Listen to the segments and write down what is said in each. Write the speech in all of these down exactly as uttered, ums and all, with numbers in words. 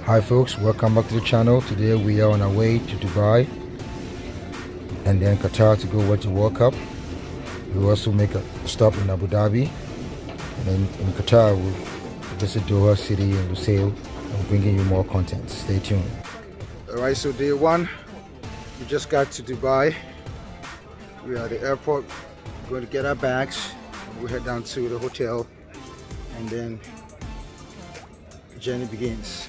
Hi folks, welcome back to the channel. Today we are on our way to Dubai and then Qatar to go watch the World Cup. We will also make a stop in Abu Dhabi, and then in Qatar we'll visit Doha City and Lusail and bringing you more content. Stay tuned. Alright, so day one, we just got to Dubai. We are at the airport. We're going to get our bags. We'll head down to the hotel and then the journey begins.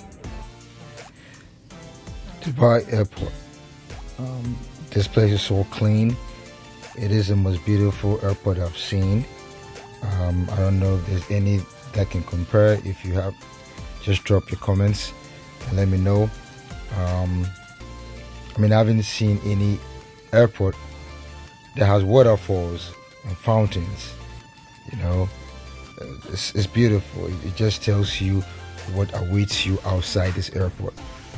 Dubai Airport. Um, this place is so clean. It is the most beautiful airport I've seen. Um, I don't know if there's any that can compare. If you have, just drop your comments and let me know. Um, I mean, I haven't seen any airport that has waterfalls and fountains. You know, it's, it's beautiful. It just tells you what awaits you outside this airport.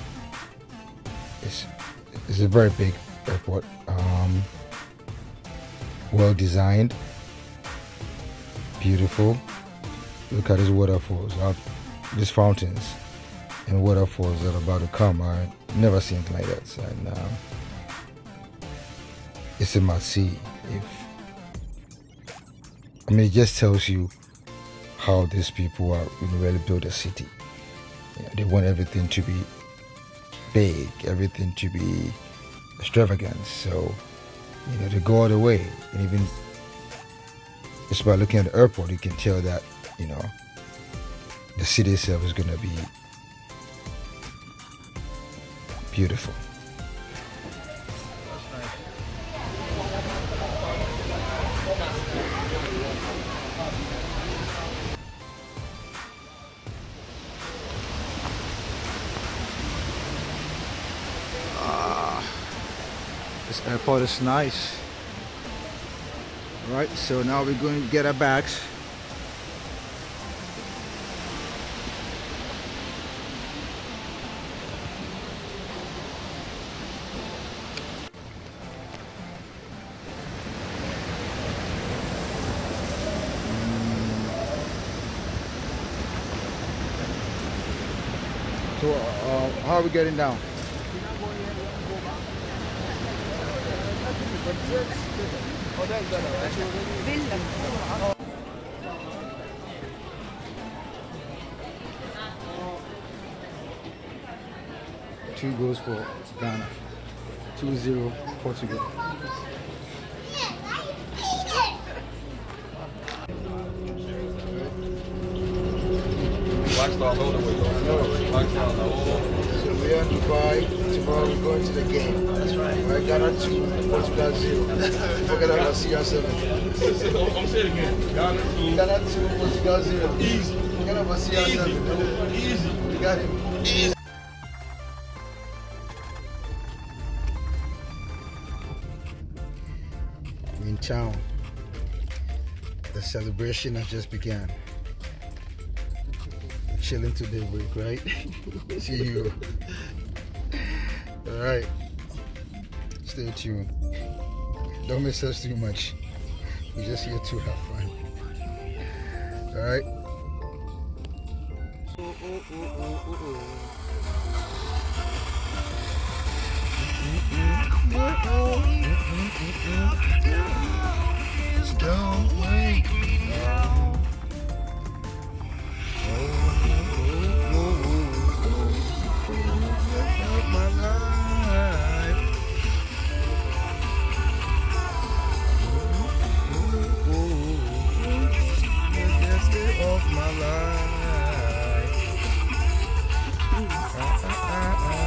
It's, it's a very big airport, um, well designed, beautiful. Look at these waterfalls, uh, these fountains and waterfalls that are about to come. I've never seen anything like that, and uh, it's a must see. If I mean, it just tells you how these people are really build a city. Yeah, they want everything to be big, everything to be extravagant, so you know they go all the way. And even just by looking at the airport, you can tell that you know the city itself is going to be beautiful. This airport is nice. Right, so now we're going to get our bags. So uh, how are we getting down? Two goals for Ghana, two zero Portugal. Watch the whole way. Watch the whole. So we are in Dubai. Tomorrow we're going to the game. That's right. Right, Ghana two, Portugal zero. Forget about C R seven. I'm saying it again. Ghana two. Ghana two, Portugal zero. Easy. Forget about C R seven. Easy. We got him. Easy. In town. The celebration has just begun. We're chilling to daybreak, right? See you. Alright. Stay tuned. Don't miss us too much. We're just here to have fun. Alright? Oh, oh, oh, oh, oh, oh. Don't wake me up. Oh, oh, oh, oh, oh. My life. Oh, oh, oh. The yesterday of my life. Ah, ah, ah, ah.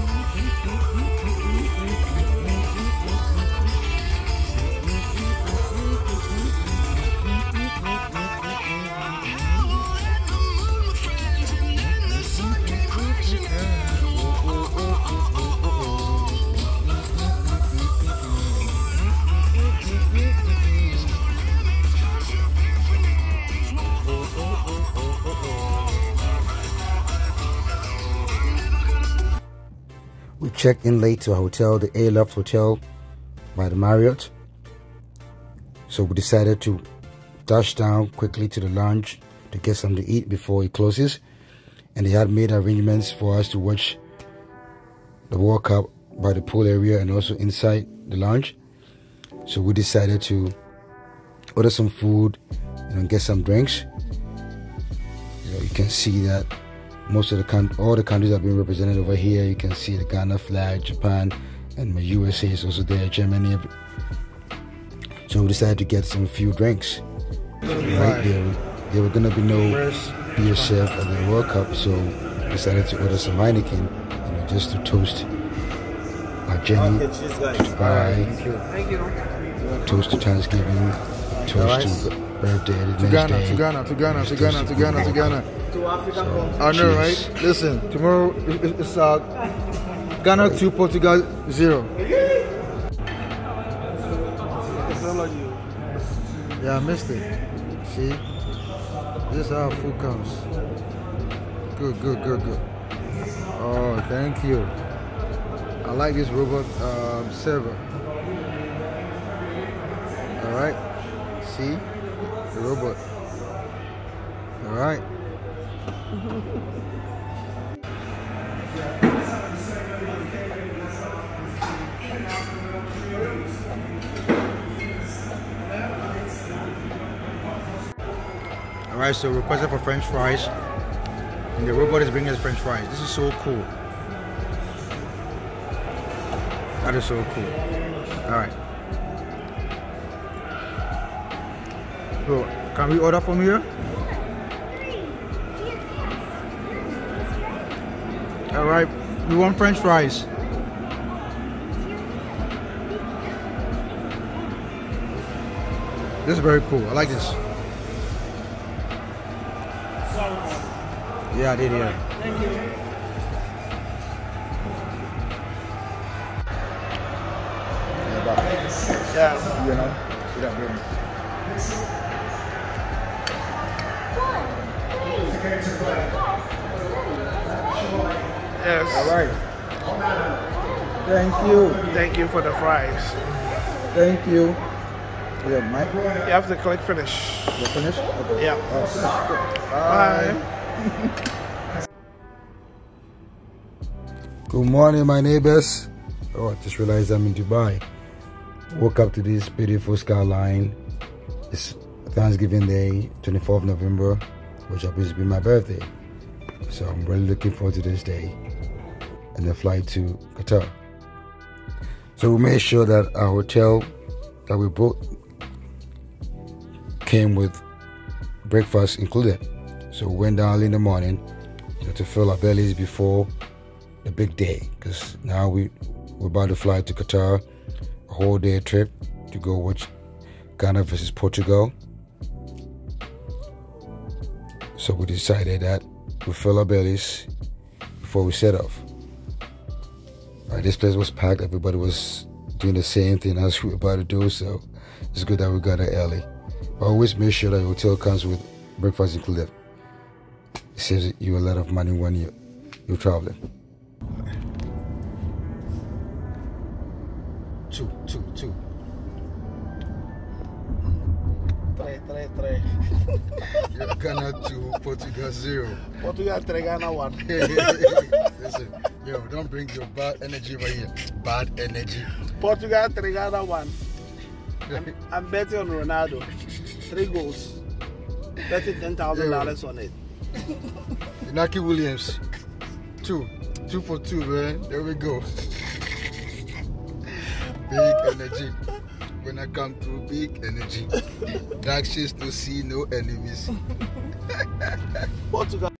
We checked in late to a hotel, the A Loft Hotel by the Marriott. So we decided to dash down quickly to the lounge to get something to eat before it closes. and they had made arrangements for us to watch the World Cup by the pool area and also inside the lounge. So we decided to order some food, you know, get some drinks. You know, you can see that most of the con- all the countries have been represented over here. You can see the Ghana flag, Japan, and the U S A is also there, Germany. So we decided to get some few drinks. Right there, there were gonna be no beer served at the World Cup, so we decided to order some Heineken, you know, just to toast our journey to Dubai, toast to Thanksgiving, toast to birthday, the to next Ghana, day. to Ghana, to Ghana, to Ghana, to Ghana, to Ghana. To Africa. So, I know, cheers. right? Listen, tomorrow it's uh, Ghana two, Portugal zero. Yeah, I missed it. See, this is how food comes. Good, good, good, good. Oh, thank you. I like this robot um, server. All right. See, the robot. All right. All right, so requested for French fries, and the robot is bringing us French fries. This is so cool. That is so cool. All right. So, can we order from here? All right, we want French fries. This is very cool. I like this. Yeah, I did, yeah. Thank you. Yeah, but, Yeah. you know, you don't get me. Yes. All right. Thank you. Thank you for the fries. Thank you. Yeah, Mike. You have to click finish. You finished? Okay. Yeah. Oh, finished. Good. Bye. Good morning, my neighbors. Oh, I just realized I'm in Dubai. Woke up to this beautiful skyline. It's Thanksgiving Day, twenty-fourth of November, which happens to be my birthday. So I'm really looking forward to this day and the flight to Qatar. So we made sure that our hotel that we booked came with breakfast included. So we went down early in the morning, you know, to fill our bellies before the big day, because now we, we're about to fly to Qatar, a whole day trip to go watch Ghana versus Portugal. So we decided that we fill our bellies before we set off. All right, this place was packed. Everybody was doing the same thing as we were about to do, so it's good that we got there early. But always make sure that your hotel comes with breakfast included. It saves you a lot of money when you, you're traveling. Two, two, two. Three, three, three. You're Ghana two, Portugal zero. Portugal three, Ghana one. Listen, yo, don't bring your bad energy right here. Bad energy. Portugal three, Ghana one. I'm, I'm betting on Ronaldo. Three goals. Betting ten thousand dollars on it. Inaki Williams, two, two for two, man. There we go. Big energy. When I come through, big energy. Dark shades to see, no enemies. Portugal.